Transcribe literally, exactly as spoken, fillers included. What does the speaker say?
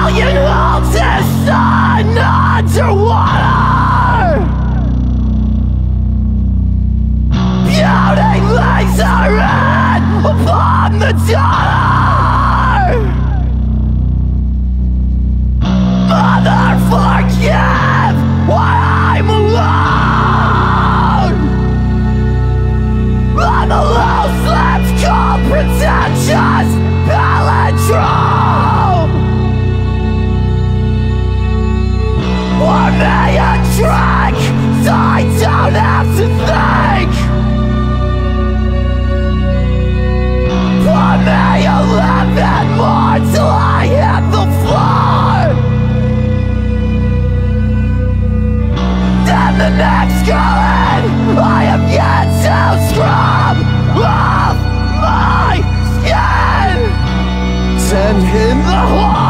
Alien holds his son underwater. Beauty lays her head upon the daughter. Mother, forgive why I'm alone. I'm a low-slept, cold, pretentious palindrome. Pour me a drink so I don't have to think. Pour me eleven more till I hit the floor. Then the next gallon I have yet to scrub off my skin. Send him the whole